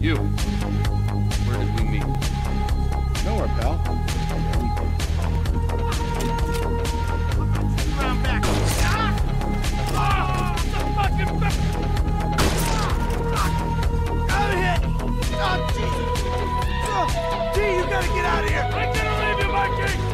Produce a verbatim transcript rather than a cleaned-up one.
You. Where did we meet? Nowhere, pal. Round back. Ah! Oh, the fucking back. Got hit. Oh, Jesus. Oh, G, you gotta get out of here. I'm gonna leave you, Mikey.